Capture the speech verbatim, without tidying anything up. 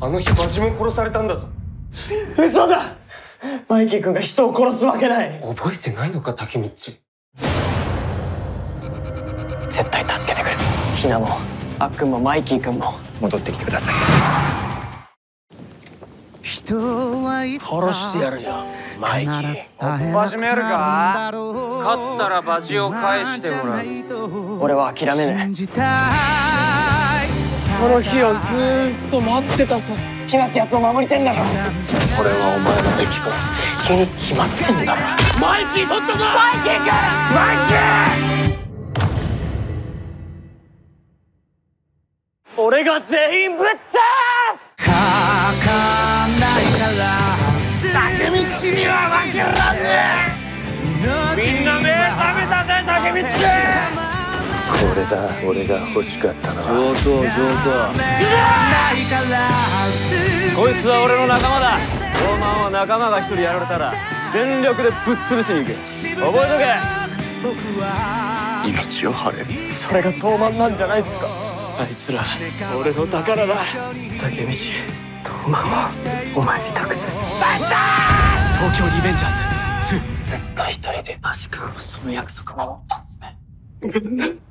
あの日バジも殺されたんだぞ。 嘘だ。マイキー君が人を殺すわけない。 覚えてないのか、タケミッチ。 絶対助けてくる。ヒナもアッくんもマイキー君も戻ってきてください。殺してやるよ、マイキー。 バジもやるか？勝ったらバジを返してもらう。 俺は諦めねえ。 この日をずーっと待ってたさ。 ヒナってやつを守りてんだろ。 これはお前の敵か。 敵に決まってんだろ。 マイキー取ったぞ。 マイキー君、マイキー。俺が全員ぶっ倒す。 タケミッチには負けらんねえ。みんな目覚めたぜ、タケミッチ。 これだ、俺が欲しかったのは。 上等上等。こいつは俺の仲間だ。ローマンは仲間が一人やられたら全力でぶっ潰しに行け。覚えとけ。 命を張れ。 それが東卍なんじゃないっすか。 あいつら俺の宝だ。 タケミチ、東卍をお前に託す。 東京リベンジャーズツー。 絶対一人でバジ君はその約束守ったんすね。